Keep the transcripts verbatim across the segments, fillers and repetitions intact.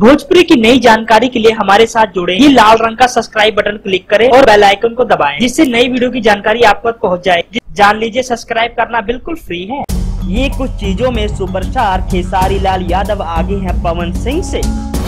भोजपुरी की नई जानकारी के लिए हमारे साथ जुड़े ये लाल रंग का सब्सक्राइब बटन क्लिक करें और बेल आइकन को दबाएं, जिससे नई वीडियो की जानकारी आप तक पहुंच जाए। जान लीजिए, सब्सक्राइब करना बिल्कुल फ्री है। ये कुछ चीजों में सुपरस्टार खेसारी लाल यादव आगे हैं पवन सिंह से।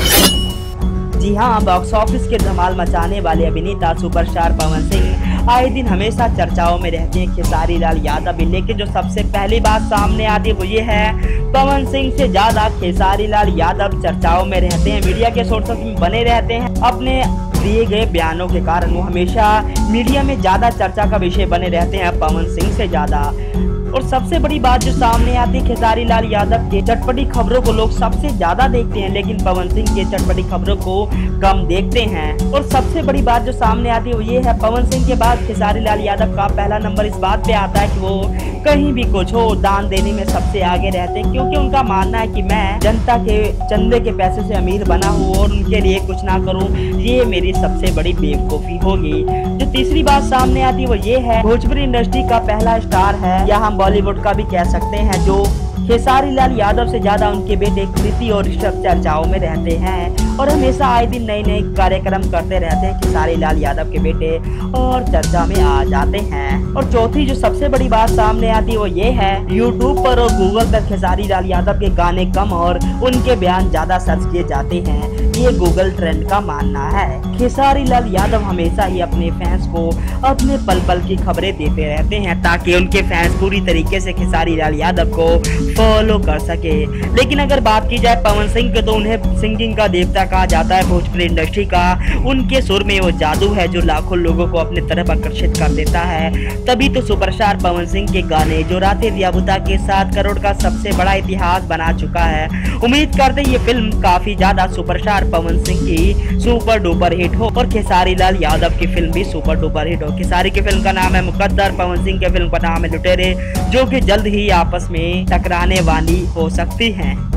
जी हाँ, बॉक्स ऑफिस के धमाल मचाने वाले अभिनेता सुपरस्टार पवन सिंह आए दिन हमेशा चर्चाओं में रहते हैं खेसारी लाल यादव भी। लेकिन जो सबसे पहली बात सामने आती है वो ये है, पवन सिंह से ज्यादा खेसारी लाल यादव चर्चाओं में रहते हैं, मीडिया के सोर्सेस में बने रहते हैं। अपने दिए गए बयानों के कारण वो हमेशा मीडिया में ज्यादा चर्चा का विषय बने रहते हैं पवन सिंह से ज्यादा। और सबसे बड़ी बात जो सामने आती है, खेसारी लाल यादव के चटपटी खबरों को लोग सबसे ज्यादा देखते हैं, लेकिन पवन सिंह के चटपटी खबरों को कम देखते हैं। और सबसे बड़ी बात जो सामने आती है वो ये है, पवन सिंह के बाद खेसारी लाल यादव का पहला नंबर इस बात पे आता है कि वो कहीं भी कुछ हो दान देने में सबसे आगे रहते हैं, क्योंकि उनका मानना है कि मैं जनता के चंदे के पैसे से अमीर बना हूँ और उनके लिए कुछ ना करूँ, ये मेरी सबसे बड़ी बेवकूफी होगी। जो तीसरी बात सामने आती है वो ये है, भोजपुरी इंडस्ट्री का पहला स्टार है या हम बॉलीवुड का भी कह सकते हैं, जो खेसारी लाल यादव से ज्यादा उनके बेटे कृति और ऋषभ चर्चाओं में रहते हैं और हमेशा आए दिन नए नए कार्यक्रम करते रहते हैं खेसारी लाल यादव के बेटे और चर्चा में आ जाते हैं। और चौथी जो सबसे बड़ी बात सामने आती है वो ये है, यूट्यूब पर और गूगल पर खेसारी लाल यादव के गाने कम और उनके बयान ज्यादा सर्च किए जाते हैं, ये गूगल ट्रेंड का मानना है। खेसारी लाल यादव हमेशा ही अपने फैंस को अपने पल पल की खबरें देते रहते हैं ताकि उनके फैंस पूरी तरीके से खेसारी लाल यादव को फॉलो कर सके। लेकिन अगर बात की जाए पवन सिंह के, तो उन्हें सिंगिंग का देवता कहा जाता है भोजपुरी इंडस्ट्री का। उनके सुर में वो जादू है जो लाखों लोगों को अपने तरफ आकर्षित कर देता है। तभी तो सुपरस्टार पवन सिंह के गाने जो राधे दियाबुता के सात करोड़ का सबसे बड़ा इतिहास बना चुका है। उम्मीद करते ये फिल्म काफी ज्यादा सुपरस्टार पवन सिंह की सुपर डुपर हिट हो और खेसारी लाल यादव की फिल्म भी सुपर डुपर हिट हो। खेसारी की फिल्म का नाम है मुकद्दर, पवन सिंह की फिल्म का नाम है लुटेरे, जो कि जल्द ही आपस में टकराने वाली हो सकती हैं।